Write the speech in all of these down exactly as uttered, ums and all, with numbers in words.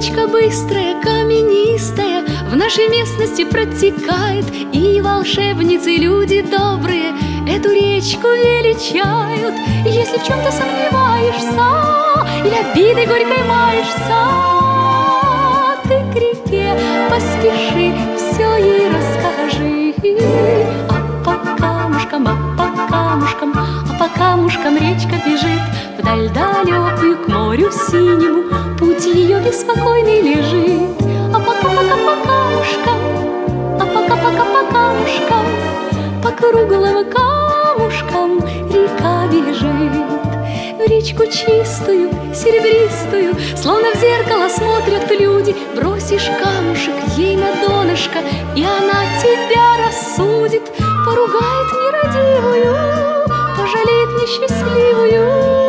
Речка быстрая, каменистая в нашей местности протекает, и волшебницы, люди добрые, эту речку величают. Если в чем-то сомневаешься или обидой горькой маешься, ты к реке поспеши, все ей расскажи. А по камушкам, а по камушкам, а по камушкам речка бежит вдаль далекую к морю синему, путь ее беспокойный лежит. А пока-пока по камушкам, а пока-пока по камушкам, по круглым камушкам река бежит. В речку чистую, серебристую, словно в зеркало смотрят люди. Бросишь камушек ей на донышко, и она тебя рассудит, поругает нерадивую, пожалеет несчастливую.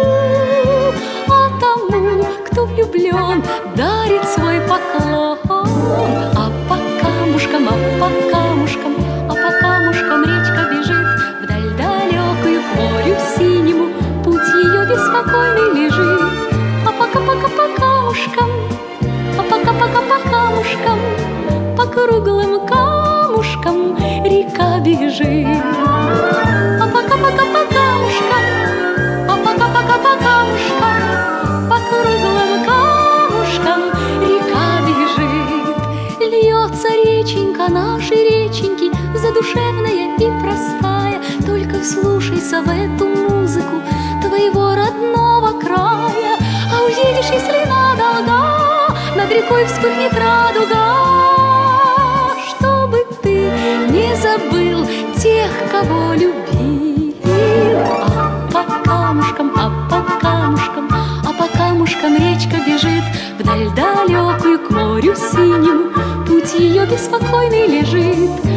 А тому, кто влюблен, дарит свой поклон. А по камушкам, а по камушкам, а по камушкам речка бежит вдаль далекую к морю синему, путь ее беспокойный лежит. А пока-пока по камушкам, а пока-пока по камушкам, по круглым камушкам река бежит. А пока-пока по камушкам, а пока-пока по камушкам, по круглым камушкам река бежит. Льется реченька нашей реченьки, задушевная и простая. Только вслушайся в эту музыку твоего родного края. А уедешь, если надолго, над рекой вспыхнет радуга, чтобы ты не забыл тех, кого любил. А по камушкам, а по камушкам, а по камушкам речка бежит вдаль далекую к морю синему, путь ее беспокойный лежит.